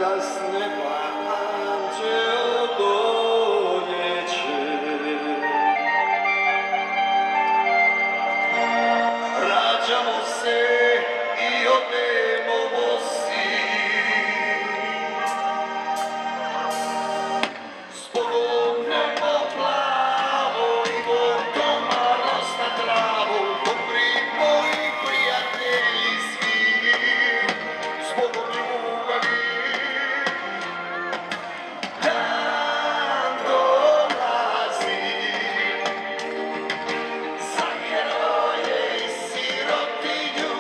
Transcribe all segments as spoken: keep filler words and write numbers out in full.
kada s neba anđeo dođe. Rađamo se i odemo bosi, zbogom nebo plavo i vodoma rosta travu, dobri moji prijatelji svi, zbogom ljubavi. Dan dolazi za heroje i sirotinju,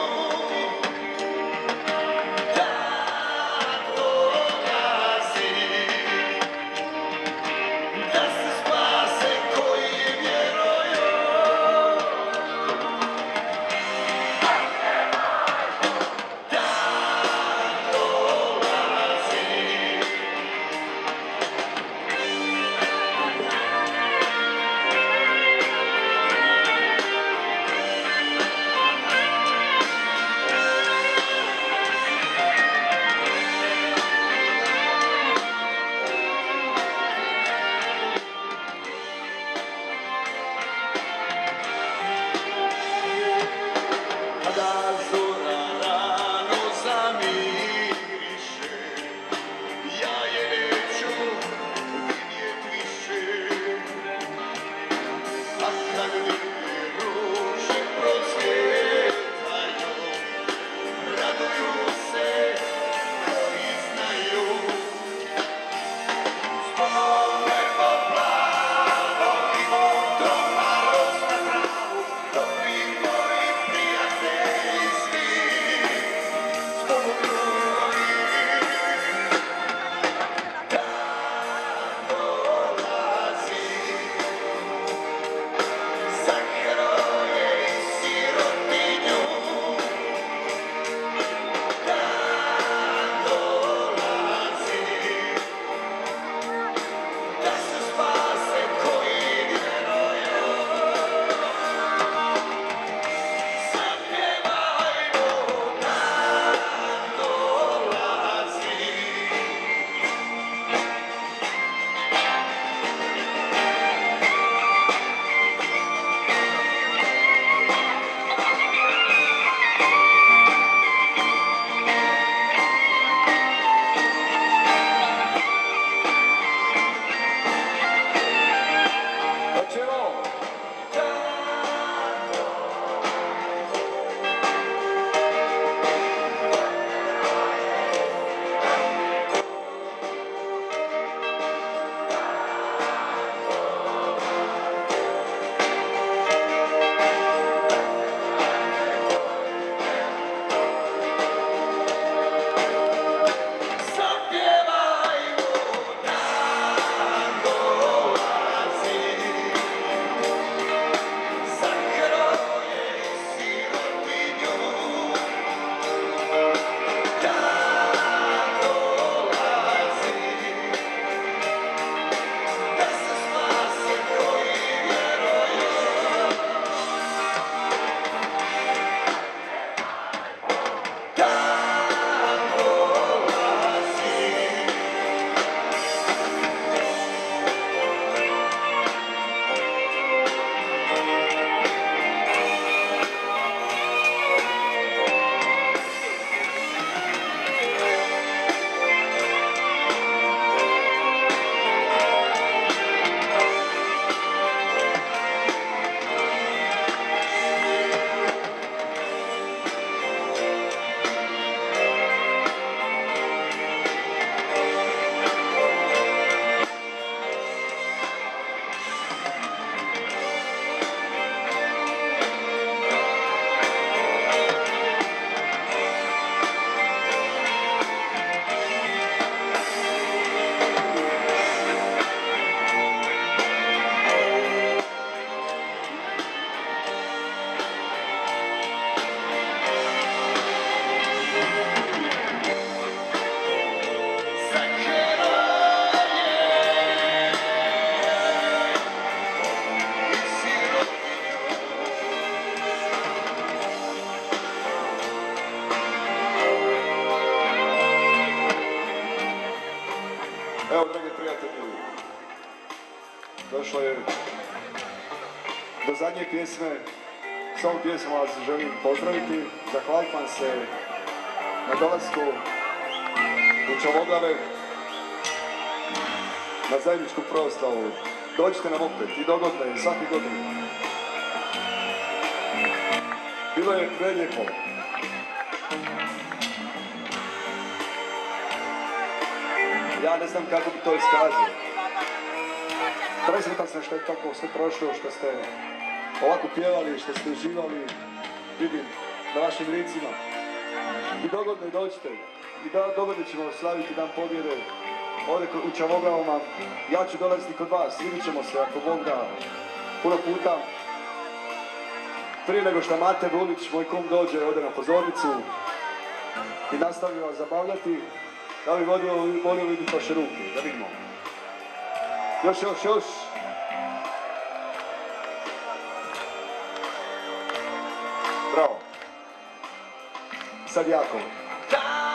dan dolazi da se spase koji vjeruju. Dan dolazi. Kada zora rano zamiriše, ja je neću vidjet više. A kad neke ruže procvjetaju, raduju se koji znaju. Zbogom nebo plavo i vodoma rosta travu, dobri moji prijatelji svi, zbogom ljubavi. Dan dolazi za heroje i sirotinju. Evo, dragi prijatelji, došlo je do zadnje pjesme. S ovom pjesmom vas želim pozdraviti, zahvaliti vam se na dolasku u Čavoglave, na zajedničku proslavu. Dođite nam opet i dogodne, svaki godin. Bilo je prelijepo. Ja ne znam kako bi to iskazio. Presretan sam što je tako sve prošlo, što ste ovako pjevali, što ste uživali, vidim, na vašim licima. I dogodno i dođite. I da, dogodno ćemo slaviti Dan pobjede. Ovdje u Čavoglavama. Ja ću dolaziti kod vas, vidit ćemo se ako Bog da puno puta. Prije nego što Mate Bulić, moj kum, dođe ovdje na pozornicu i nastavi vas zabavljati, ja bih volio, volio vidjeti vaše ruke, da vidimo. Još, još, još. Bravo. Sad jako.